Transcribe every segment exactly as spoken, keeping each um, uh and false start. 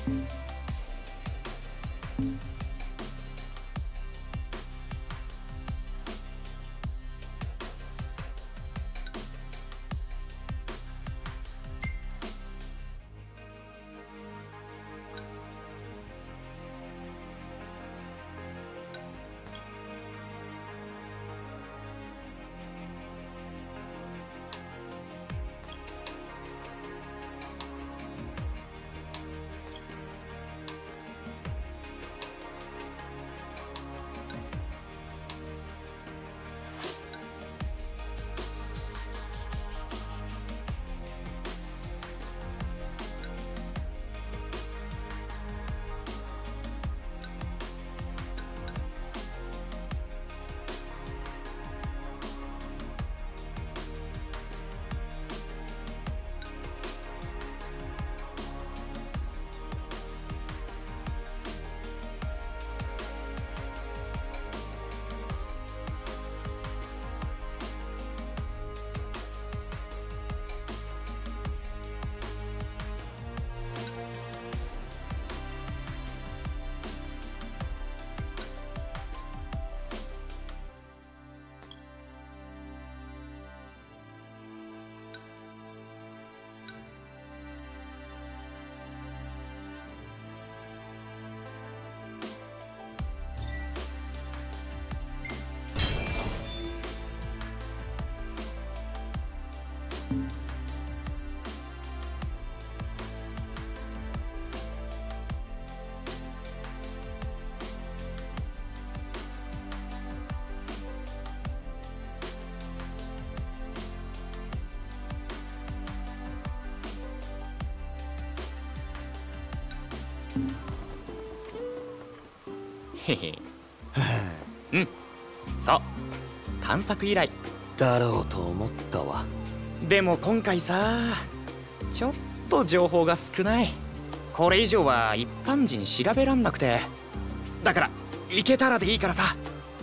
へへ。うん、そう探索依頼だろうと思ったわ。 でも今回さ、ちょっと情報が少ない。これ以上は一般人調べらんなくて、だから行けたらでいいからさ。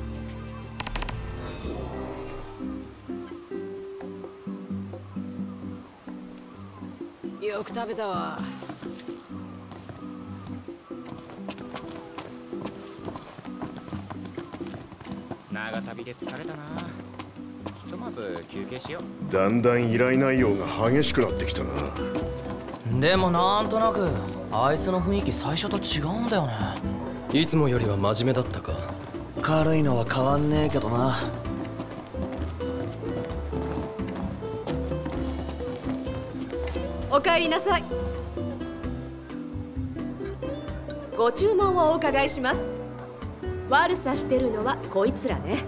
よく食べたわ。 長旅で疲れたな。ひとまず休憩しよう。 だんだん依頼内容が激しくなってきたな。 でもなんとなくあいつの雰囲気最初と違うんだよね。 いつもよりは真面目だったか。 軽いのは変わんねえけどな。 お帰りなさい。ご注文をお伺いします。悪さしてるのはこいつらね。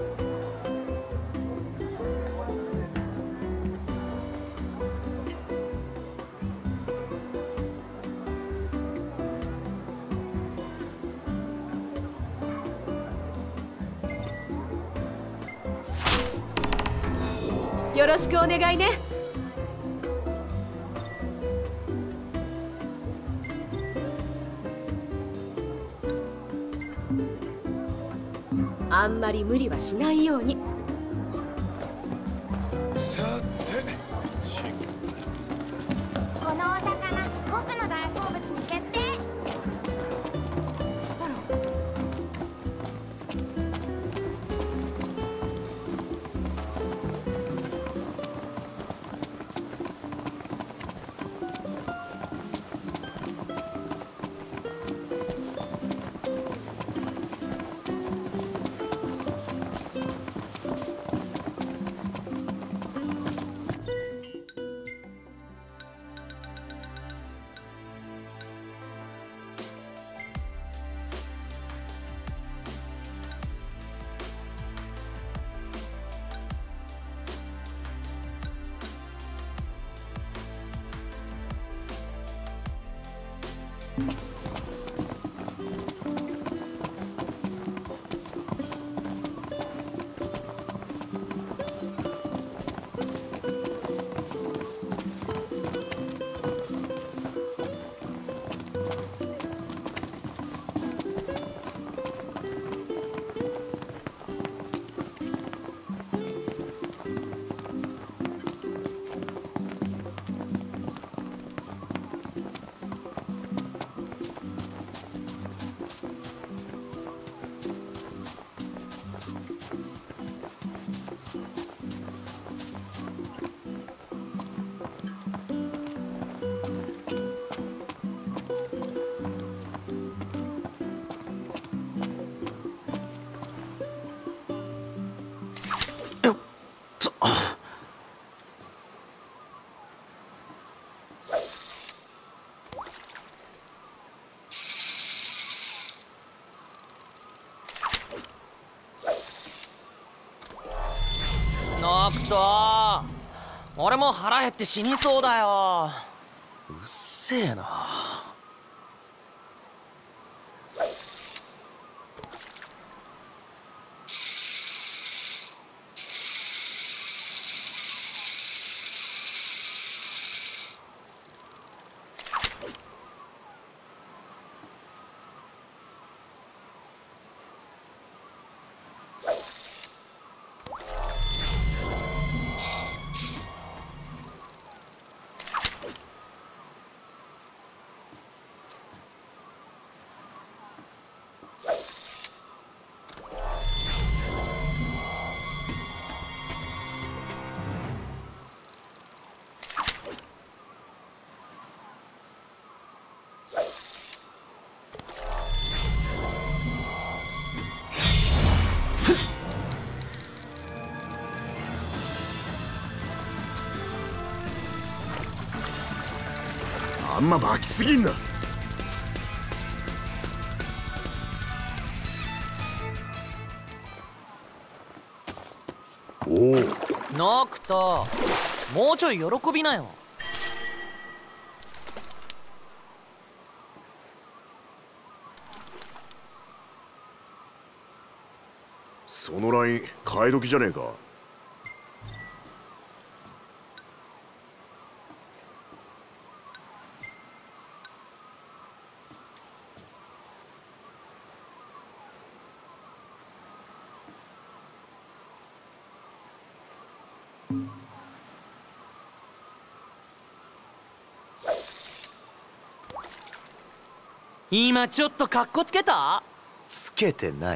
よろしくお願いね。あんまり無理はしないように。 さて、 このお魚、僕の大好物に決定。 くと俺も腹減って死にそうだよ。 うっせえな。 あんま巻きすぎんな。おお、 ノクト、もうちょい喜びなよ。 そのライン替え時じゃねえか。 今ちょっとカッコつけた？ つけてない。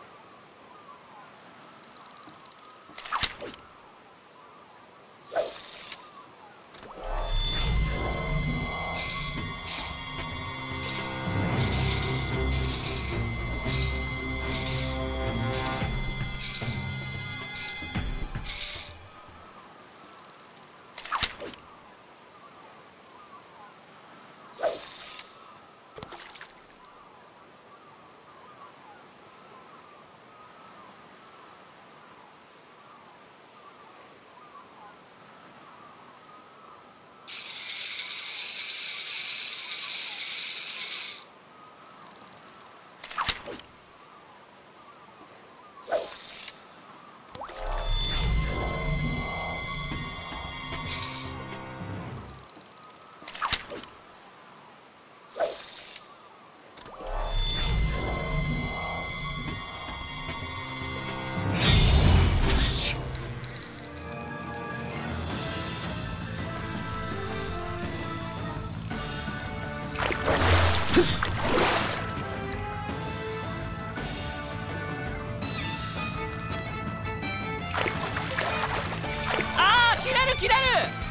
切れ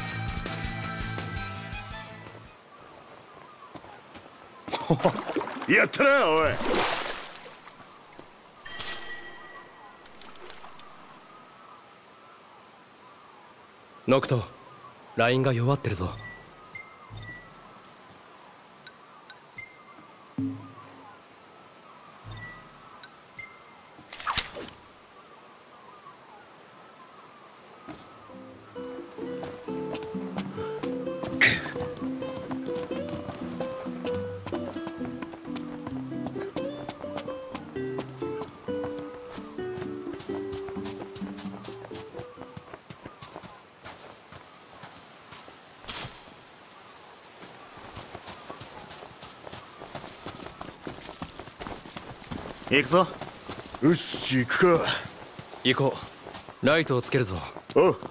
る。 やったなおい。 ノクト、ラインが弱ってるぞ。 行くぞ。 よし行くか。 行こう。ライトをつけるぞ。 おう。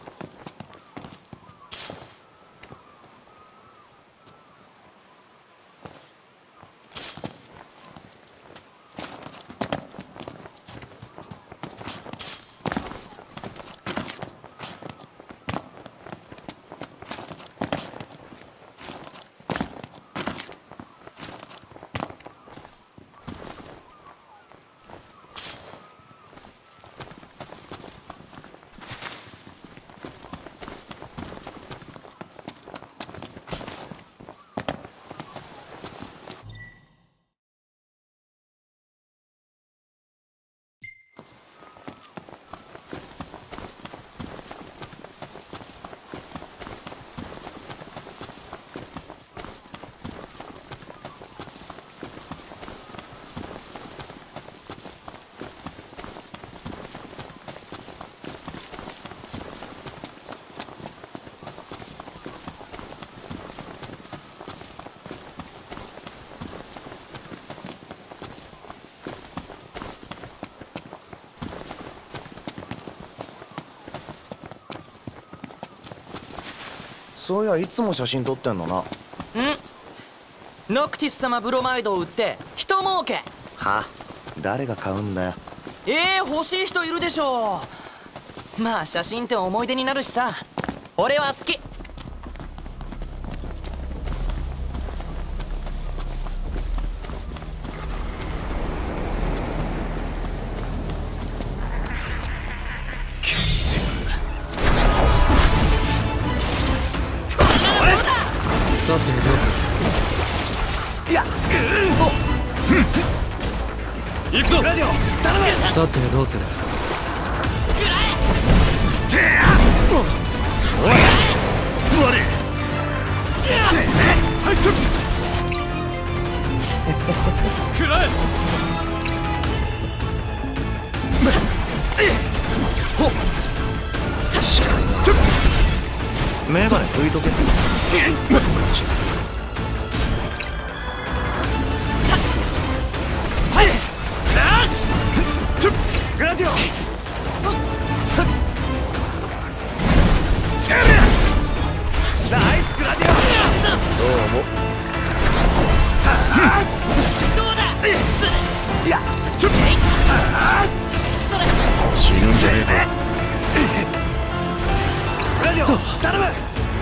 そういやいつも写真撮ってんのな。 んノクティス様ブロマイドを売って人儲け。 は？誰が買うんだよ。 えー、欲しい人いるでしょう。まあ写真って思い出になるしさ。俺は好き。 さてどういや行くぞ。 ラディオ頼む。 さてどうする。 おい悪い。 はいっと食らえ。 メガネ拭いとけ。グラディオ。ナイスグラディオ。どうも。 どうだ。 いや死ぬんじゃねえぞ。 グラディオ頼む。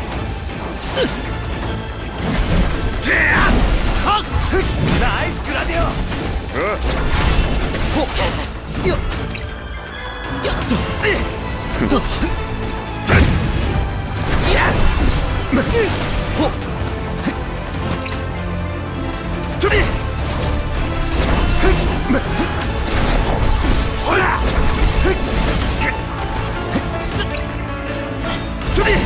ナイスグラディオ。ほっよっよっとといやほっとりほらとり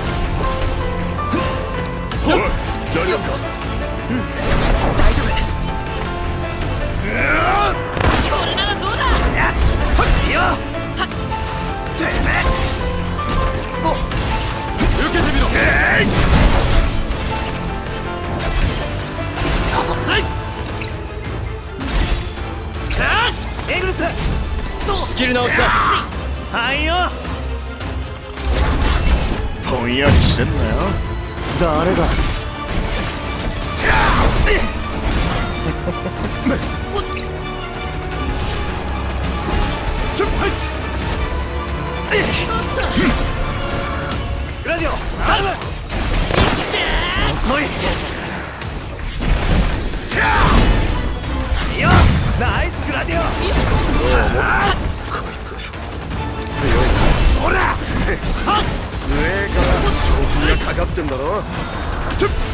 おい大丈夫か。 大丈夫。 これならどうだ。 やっほっよてめえお受けてみろ。 えいエグルス仕切り直しだ。 はいよ。 ぼんやりしてんなよ。 誰だ。グラディオ頼む。遅い。いいよナイスグラディオ。 こいつ強い。 ほら強えから賞金がかかってんだろ。